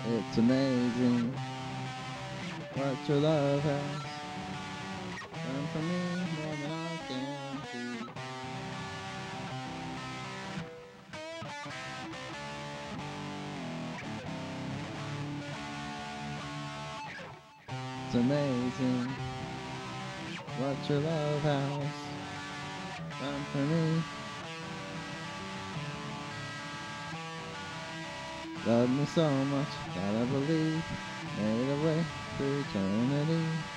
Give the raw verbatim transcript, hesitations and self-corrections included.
It's amazing what your love has done for me more than I can see. It's amazing what your love has done for me. Loved me so much that I believe made a way through eternity.